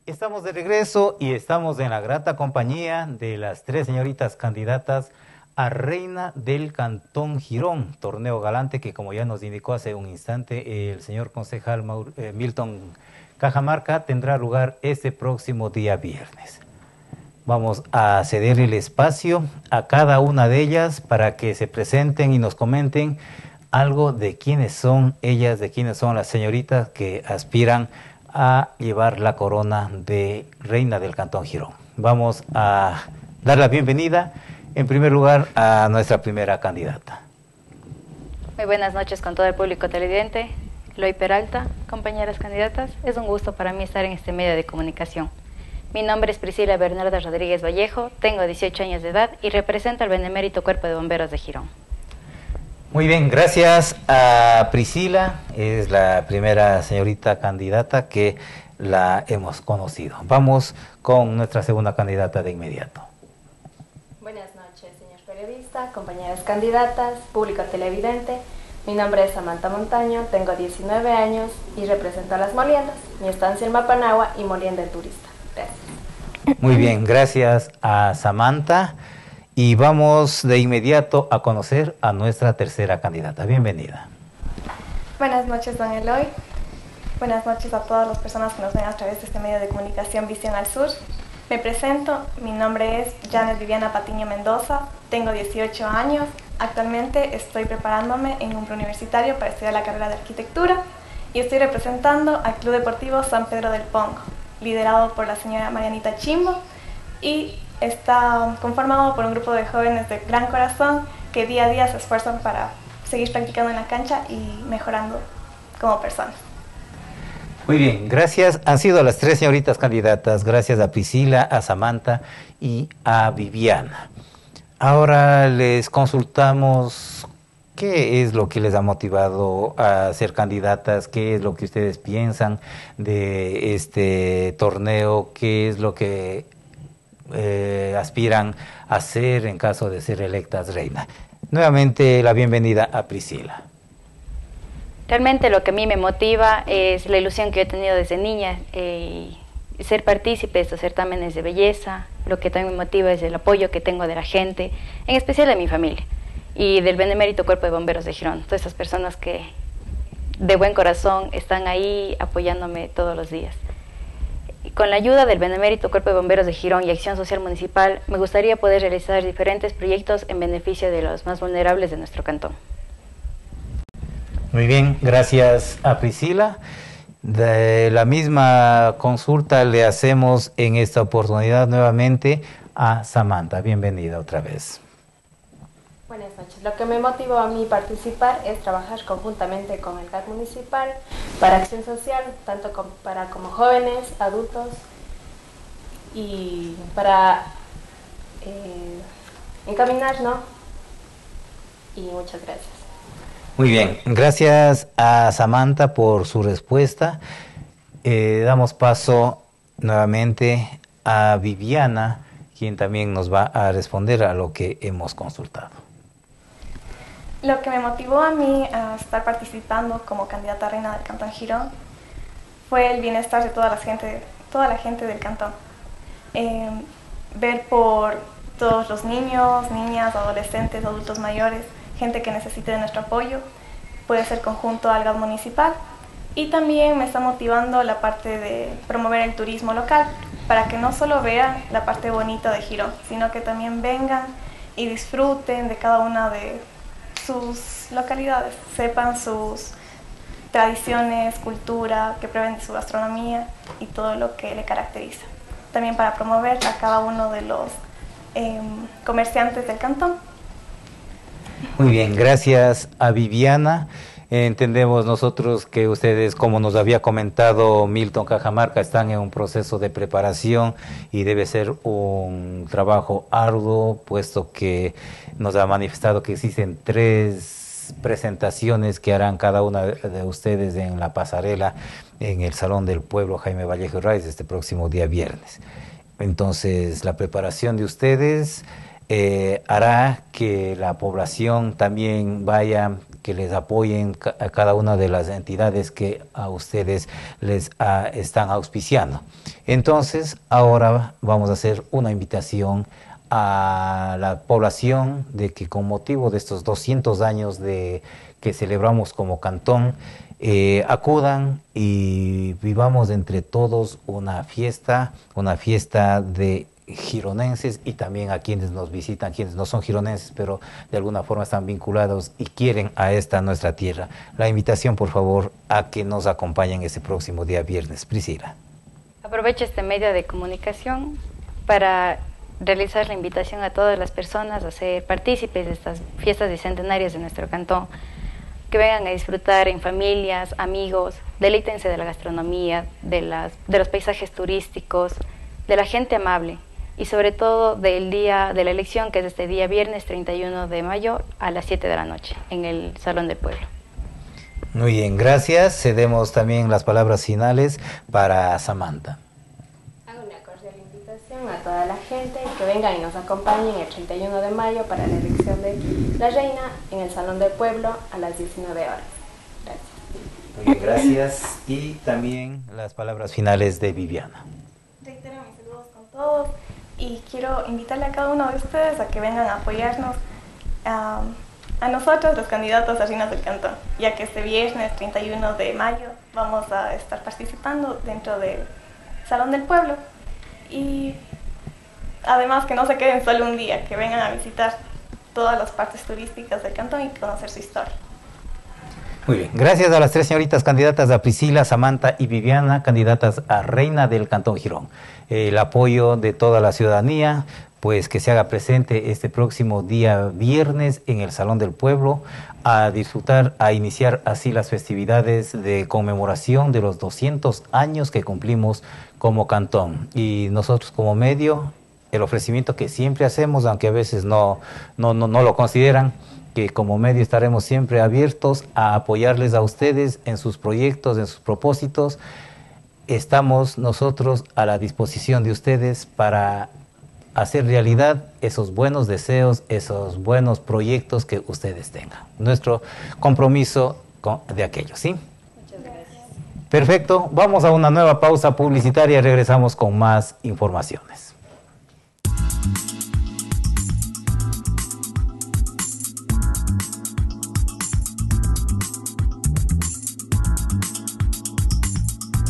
Estamos de regreso y estamos en la grata compañía de las tres señoritas candidatas a Reina del Cantón Girón, torneo galante que, como ya nos indicó hace un instante el señor concejal Milton Cajamarca, tendrá lugar este próximo día viernes. Vamos a ceder el espacio a cada una de ellas para que se presenten y nos comenten algo de quiénes son ellas, de quiénes son las señoritas que aspiran a llevar la corona de Reina del Cantón Girón. Vamos a dar la bienvenida, en primer lugar, a nuestra primera candidata. Muy buenas noches con todo el público televidente. Eloy Peralta, compañeras candidatas, es un gusto para mí estar en este medio de comunicación. Mi nombre es Priscila Bernarda Rodríguez Vallejo, tengo 18 años de edad y represento al Benemérito Cuerpo de Bomberos de Girón. Muy bien, gracias a Priscila, es la primera señorita candidata que la hemos conocido. Vamos con nuestra segunda candidata de inmediato. Buenas noches, señor periodista, compañeras candidatas, público televidente. Mi nombre es Samantha Montaño, tengo 19 años y represento a Las Moliendas, mi estancia en Mapanagua y Molienda el Turista. Gracias. Muy bien, gracias a Samantha. Y vamos de inmediato a conocer a nuestra tercera candidata. Bienvenida. Buenas noches, don Eloy. Buenas noches a todas las personas que nos ven a través de este medio de comunicación Visión al Sur. Me presento, mi nombre es Janet Viviana Patiño Mendoza, tengo 18 años. Actualmente estoy preparándome en un preuniversitario para estudiar la carrera de arquitectura y estoy representando al Club Deportivo San Pedro del Pongo, liderado por la señora Marianita Chimbo, y está conformado por un grupo de jóvenes de gran corazón que día a día se esfuerzan para seguir practicando en la cancha y mejorando como personas. Muy bien, gracias. Han sido las tres señoritas candidatas, gracias a Priscila, a Samantha y a Viviana. Ahora les consultamos qué es lo que les ha motivado a ser candidatas, qué es lo que ustedes piensan de este torneo, qué es lo que aspiran a hacer en caso de ser electas reina. Nuevamente la bienvenida a Priscila. Realmente lo que a mí me motiva es la ilusión que yo he tenido desde niña, ser partícipe de estos certámenes de belleza. Lo que también me motiva es el apoyo que tengo de la gente, en especial de mi familia y del Benemérito Cuerpo de Bomberos de Girón, todas esas personas que de buen corazón están ahí apoyándome todos los días. Con la ayuda del Benemérito Cuerpo de Bomberos de Girón y Acción Social Municipal, me gustaría poder realizar diferentes proyectos en beneficio de los más vulnerables de nuestro cantón. Muy bien, gracias a Priscila. De la misma consulta le hacemos en esta oportunidad nuevamente a Samantha. Bienvenida otra vez. Buenas noches. Lo que me motivó a mí participar es trabajar conjuntamente con el GAT municipal para acción social, tanto como jóvenes, adultos, y para encaminar, ¿no? Y muchas gracias. Muy bien, gracias a Samantha por su respuesta. Damos paso nuevamente a Viviana, quien también nos va a responder a lo que hemos consultado. Lo que me motivó a mí a estar participando como candidata a Reina del Cantón Girón fue el bienestar de toda la gente del cantón. Ver por todos los niños, niñas, adolescentes, adultos mayores, gente que necesite de nuestro apoyo, puede ser conjunto al GAD municipal. Y también me está motivando la parte de promover el turismo local, para que no solo vean la parte bonita de Girón, sino que también vengan y disfruten de cada una de sus localidades, sepan sus tradiciones, cultura, que prueben de su gastronomía y todo lo que le caracteriza. También para promover a cada uno de los comerciantes del cantón. Muy bien, gracias a Viviana. Entendemos nosotros que ustedes, como nos había comentado Milton Cajamarca, están en un proceso de preparación y debe ser un trabajo arduo, puesto que nos ha manifestado que existen 3 presentaciones que harán cada una de ustedes en la pasarela en el Salón del Pueblo Jaime Vallejo Reyes este próximo día viernes. Entonces, la preparación de ustedes hará que la población también vaya que les apoyen a cada una de las entidades que a ustedes les están auspiciando. Entonces, ahora vamos a hacer una invitación a la población de que con motivo de estos 200 años que celebramos como cantón, acudan y vivamos entre todos una fiesta de gironenses y también a quienes nos visitan, quienes no son gironenses, pero de alguna forma están vinculados y quieren a esta nuestra tierra. La invitación, por favor, a que nos acompañen ese próximo día viernes. Priscila. Aprovecho este medio de comunicación para realizar la invitación a todas las personas a ser partícipes de estas fiestas bicentenarias de nuestro cantón, que vengan a disfrutar en familias, amigos, deleítense de la gastronomía, de los paisajes turísticos, de la gente amable y sobre todo del día de la elección, que es este día viernes 31 de mayo a las 7 de la noche en el Salón del Pueblo. Muy bien, gracias. Cedemos también las palabras finales para Samantha. Hago una cordial invitación a toda la gente que vengan y nos acompañen el 31 de mayo para la elección de la reina en el Salón del Pueblo a las 19 horas. Gracias. Muy bien, gracias. Y también las palabras finales de Viviana. Reitero mis saludos con todos y quiero invitarle a cada uno de ustedes a que vengan a apoyarnos a nosotros, los candidatos a reinas del cantón, ya que este viernes 31 de mayo vamos a estar participando dentro del Salón del Pueblo y además que no se queden solo un día, que vengan a visitar todas las partes turísticas del cantón y conocer su historia. Muy bien, gracias a las tres señoritas candidatas, a Priscila, Samantha y Viviana, candidatas a reina del Cantón Girón. El apoyo de toda la ciudadanía, pues que se haga presente este próximo día viernes en el Salón del Pueblo a disfrutar, a iniciar así las festividades de conmemoración de los 200 años que cumplimos como cantón. Y nosotros como medio, el ofrecimiento que siempre hacemos, aunque a veces no lo consideran, que como medio estaremos siempre abiertos a apoyarles a ustedes en sus proyectos, en sus propósitos. Estamos nosotros a la disposición de ustedes para hacer realidad esos buenos deseos, esos buenos proyectos que ustedes tengan. Nuestro compromiso de aquello, ¿sí? Muchas gracias. Perfecto, vamos a una nueva pausa publicitaria y regresamos con más informaciones.